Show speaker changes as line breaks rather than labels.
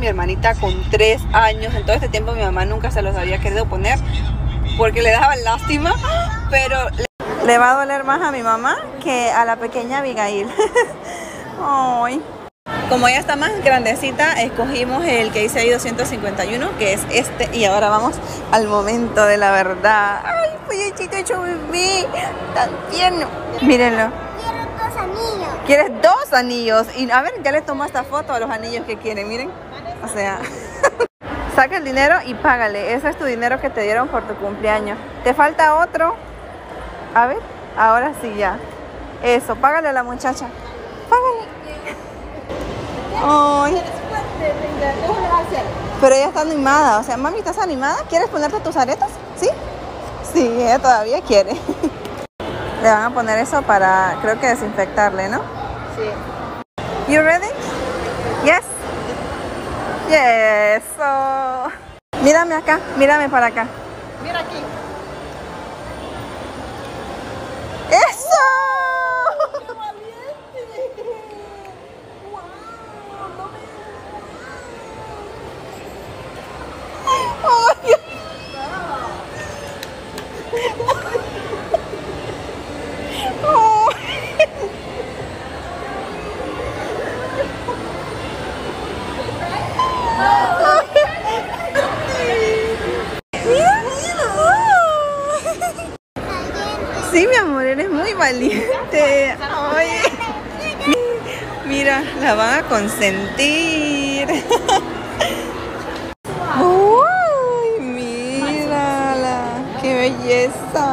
mi hermanita con 3 años. En todo este tiempo mi mamá nunca se los había querido poner porque le daba lástima, pero le va a doler más a mi mamá que a la pequeña Abigail. Ay. Como ella está más grandecita, escogimos el que dice ahí 251, que es este. Y ahora vamos al momento de la verdad. ¡Ay, polluchito hecho bebé! ¡Tan tierno! Mírenlo.
Quiero 2 anillos.
¿Quieres 2 anillos? Y a ver, ya le tomó esta foto a los anillos que quiere, miren. O sea, saca el dinero y págale. Ese es tu dinero que te dieron por tu cumpleaños. ¿Te falta otro? A ver, ahora sí ya. Eso, págale a la muchacha. Págale. Ay. Pero ella está animada, o sea, mami, ¿estás animada? ¿Quieres ponerte tus aretes? ¿Sí? Sí, ella todavía quiere. Le van a poner eso para, creo que desinfectarle, ¿no? Sí. You ready? Yes. Yes. Oh. Mírame acá, mírame para acá.
Mira aquí.
¡Eso! Sí, mi amor, eres muy valiente. Ay. Mira, la van a consentir. Uy, mírala, qué belleza.